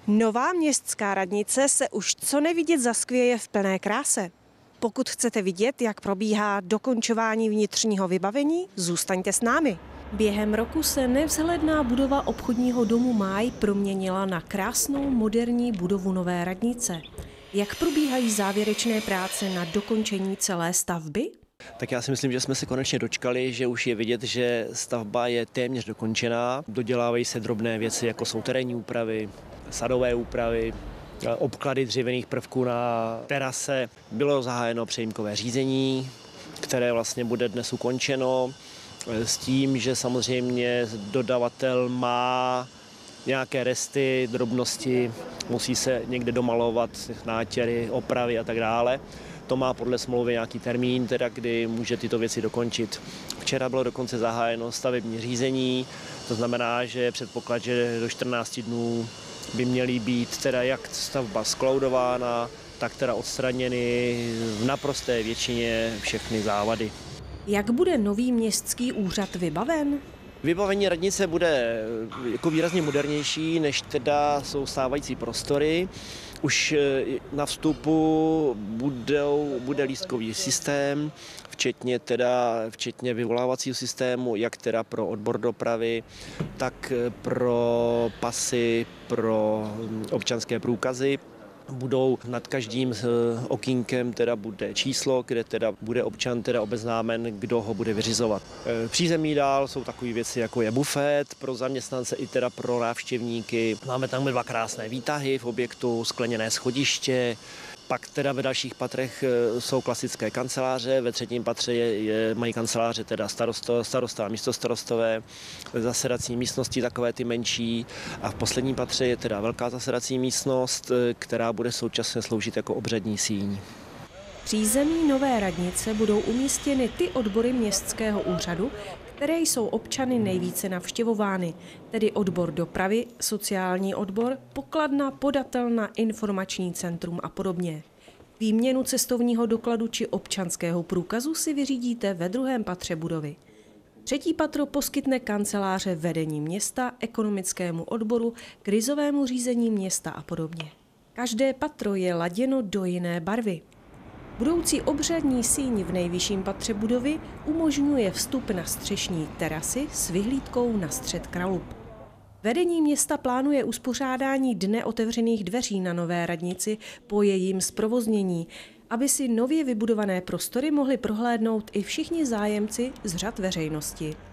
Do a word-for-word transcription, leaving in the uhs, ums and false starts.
Nová městská radnice se už co nevidět zaskvěje v plné kráse. Pokud chcete vidět, jak probíhá dokončování vnitřního vybavení, zůstaňte s námi. Během roku se nevzhledná budova obchodního domu Máj proměnila na krásnou moderní budovu nové radnice. Jak probíhají závěrečné práce na dokončení celé stavby? Tak já si myslím, že jsme se konečně dočkali, že už je vidět, že stavba je téměř dokončená. Dodělávají se drobné věci, jako jsou terénní úpravy, sadové úpravy, obklady dřevěných prvků na terase. Bylo zahájeno přejímkové řízení, které vlastně bude dnes ukončeno, s tím, že samozřejmě dodavatel má nějaké resty, drobnosti, musí se někde domalovat, nátěry, opravy a tak dále. To má podle smlouvy nějaký termín, teda, kdy může tyto věci dokončit. Včera bylo dokonce zahájeno stavební řízení, to znamená, že je předpoklad, že do čtrnácti dnů by měly být teda jak stavba skloudována, tak teda odstraněny v naprosté většině všechny závady. Jak bude nový městský úřad vybaven? Vybavení radnice bude jako výrazně modernější, než teda jsou stávající prostory. Už na vstupu budou, bude lístkový systém, včetně, teda, včetně vyvolávacího systému, jak teda pro odbor dopravy, tak pro pasy, pro občanské průkazy. Budou nad každým okýnkem teda bude číslo, kde teda bude občan teda obeznámen, kdo ho bude vyřizovat. V přízemí dál jsou takové věci, jako je bufet pro zaměstnance i teda pro návštěvníky. Máme tam dva krásné výtahy v objektu, skleněné schodiště. Pak teda ve dalších patrech jsou klasické kanceláře, ve třetím patře je, je, mají kanceláře teda starosto, starosta a místostarostové, zasedací místnosti takové ty menší a v posledním patře je teda velká zasedací místnost, která bude současně sloužit jako obřadní síň. V přízemí nové radnice budou umístěny ty odbory městského úřadu, které jsou občany nejvíce navštěvovány, tedy odbor dopravy, sociální odbor, pokladna, podatelna, informační centrum a podobně. Výměnu cestovního dokladu či občanského průkazu si vyřídíte ve druhém patře budovy. Třetí patro poskytne kanceláře vedení města, ekonomickému odboru, krizovému řízení města a podobně. Každé patro je laděno do jiné barvy. Budoucí obřadní síň v nejvyšším patře budovy umožňuje vstup na střešní terasy s vyhlídkou na střed Kralub. Vedení města plánuje uspořádání Dne otevřených dveří na nové radnici po jejím zprovoznění, aby si nově vybudované prostory mohli prohlédnout i všichni zájemci z řad veřejnosti.